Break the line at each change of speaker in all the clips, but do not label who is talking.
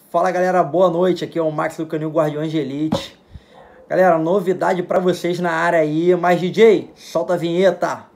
Fala galera, boa noite, aqui é o Max do Canil Guardiões de Elite. Galera, novidade pra vocês na área aí, mas DJ, solta a vinheta.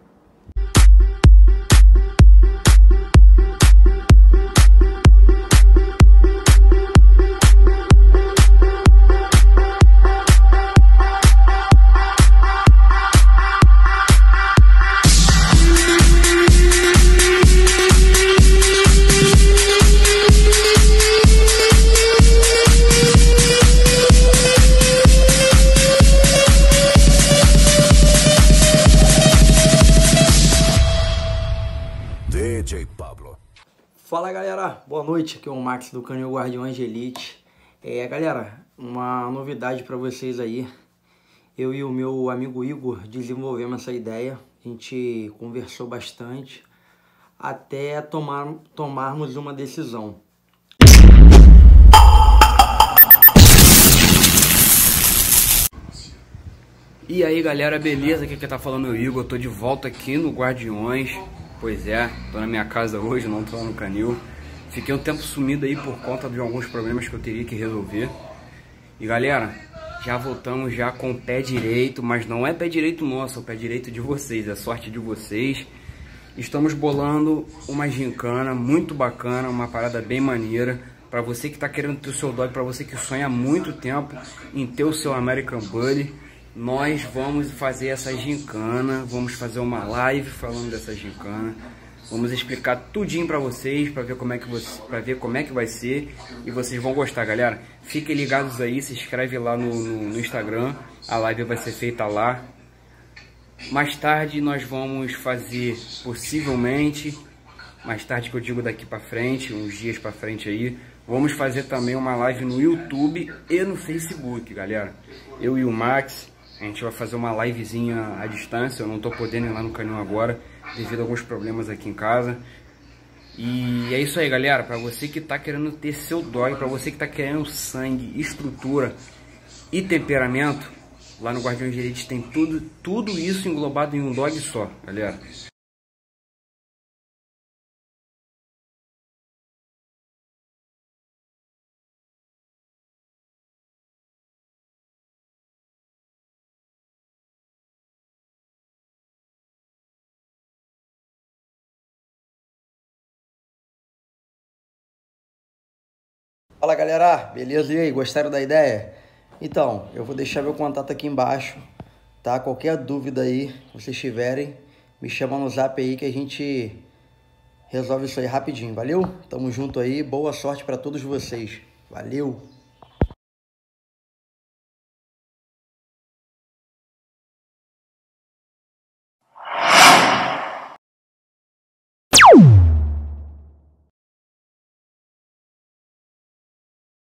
DJ Pablo.
Fala galera, boa noite, aqui é o Max do Canil Guardiões de Elite. Galera, uma novidade pra vocês aí. Eu e o meu amigo Igor desenvolvemos essa ideia. A gente conversou bastante até tomarmos uma decisão.
E aí galera, beleza? Aqui que tá falando é o Igor, eu tô de volta aqui no Guardiões. Pois é, tô na minha casa hoje, não tô no canil. Fiquei um tempo sumido aí por conta de alguns problemas que eu teria que resolver. E galera, já voltamos já com o pé direito, mas não é pé direito nosso, é o pé direito de vocês, é sorte de vocês. Estamos bolando uma gincana muito bacana, uma parada bem maneira. Pra você que tá querendo ter o seu dog, pra você que sonha há muito tempo em ter o seu American Bully, nós vamos fazer essa gincana, vamos fazer uma live falando dessa gincana, vamos explicar tudinho pra vocês, pra ver como é que vai ser, e vocês vão gostar, galera. Fiquem ligados aí, se inscreve lá no Instagram, a live vai ser feita lá. Mais tarde nós vamos fazer, possivelmente, mais tarde que eu digo daqui pra frente, uns dias pra frente aí, vamos fazer também uma live no YouTube e no Facebook, galera. Eu e o Max, a gente vai fazer uma livezinha à distância. Eu não tô podendo ir lá no canil agora, devido a alguns problemas aqui em casa. E é isso aí, galera. Pra você que tá querendo ter seu dog, pra você que tá querendo sangue, estrutura e temperamento, lá no Guardiões de Elite tem tudo isso englobado em um dog só, galera.
Fala galera, beleza? E aí, gostaram da ideia? Então, eu vou deixar meu contato aqui embaixo, tá? Qualquer dúvida aí que vocês tiverem, me chama no zap aí que a gente resolve isso aí rapidinho, valeu? Tamo junto aí, boa sorte pra todos vocês, valeu!